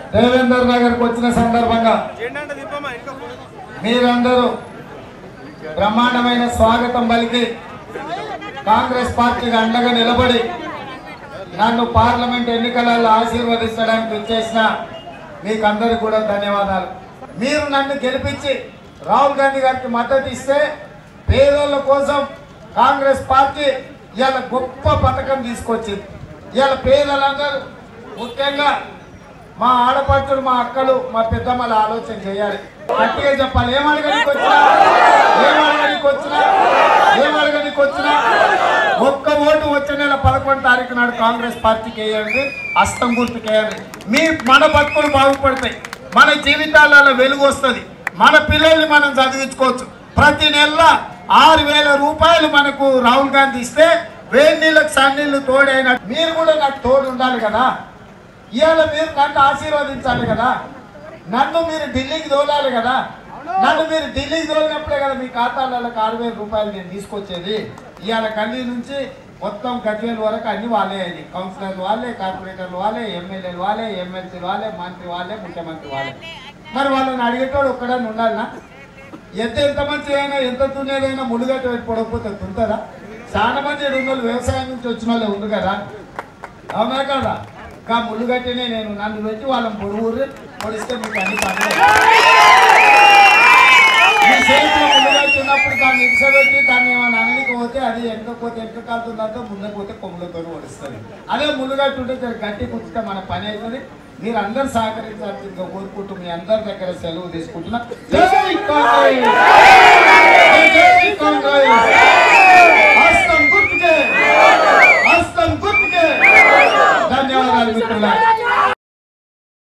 దేవేందర్ నగర్కి వచ్చిన సందర్భంగా మీరందరూ బ్రహ్మాండమైన స్వాగతం పలికి కాంగ్రెస్ పార్టీకి అండగా నిలబడి నన్ను పార్లమెంట్ ఎన్నికలలో ఆశీర్వదించడానికి వచ్చేసిన మీకందరికీ కూడా ధన్యవాదాలు. మీరు నన్ను గెలిపించి రాహుల్ గాంధీ గారికి మద్దతు ఇస్తే పేదోళ్ళ కోసం కాంగ్రెస్ పార్టీ ఇవాళ గొప్ప పథకం తీసుకొచ్చింది. ఇవాళ పేదలందరూ ముఖ్యంగా మా ఆడపడుచులు, మా అక్కలు, మా పెద్దమ్మల ఆలోచన చేయాలి. గట్టిగా చెప్పాలి. ఏమడగనికి వచ్చినా ఒక్క ఓటు వచ్చే నెల 11వ తారీఖు నాడు కాంగ్రెస్ పార్టీకి వేయండి, హస్తం గుర్తుకు వేయండి. మన బతుకులు బాగుపడతాయి, మన జీవితాలలో వెలుగు వస్తుంది, మన పిల్లల్ని మనం చదివించుకోవచ్చు. ప్రతి నెల 6,000 రూపాయలు మనకు రాహుల్ గాంధీ ఇస్తే వేడి నీళ్ళకి సన్నీళ్ళు తోడైన మీరు కూడా నాకు తోడు ఉండాలి కదా. ఇవాళ మీరు నన్ను ఆశీర్వదించాలి కదా, నన్ను మీరు ఢిల్లీకి తోలాలి కదా. నన్ను మీరు ఢిల్లీకి తోలినప్పుడే కదా మీ ఖాతాలలో 6,000 రూపాయలు నేను తీసుకొచ్చేది. ఇవాళ కల్లీ నుంచి మొత్తం గజ్వేల్ వరకు అన్ని వాళ్ళే అయింది. కౌన్సిలర్లు వాళ్ళే, కార్పొరేటర్లు వాళ్ళే, ఎమ్మెల్యేలు వాళ్ళే, ఎమ్మెల్సీలు వాళ్ళే, మంత్రి వాళ్ళే, ముఖ్యమంత్రి వాళ్ళే. మరి వాళ్ళని అడిగేటోడు ఒక్కడని ఉండాలనా? ఎంత మంచి అయినా ఎంత తునేదైనా ములుగట్టు పెట్టి పొడకపోతే ఉంటుందా? చాలా మంది ఉన్న వాళ్ళు వ్యవసాయం నుంచి వచ్చిన వాళ్ళే ఉంది కదా, అవునా కదా. ఇంకా ములుగట్టినే నేను నన్ను పెట్టి వాళ్ళని పొడిస్తే మీకు అన్ని పనులు మీ చేతిలో ములుగట్టినప్పుడు దాన్ని ఇసబెట్టి దాన్ని ఏమైనా అననికి పోతే అది ఎంకపోతే ఎంత కాలుతుందంటే ముందుకు పోతే కొమ్ములతో వడుస్తుంది. అదే ములుగట్టు ఉంటే గట్టి కుచ్చితే మన పని అవుతుంది. మీరు అందరు సహకరించాల్సిందిగా కోరుకుంటూ మీ అందరి దగ్గర సెలవు తీసుకుంటున్నా. హస్తం గుర్తుకే ధన్యవాదాలు మిత్రులారా.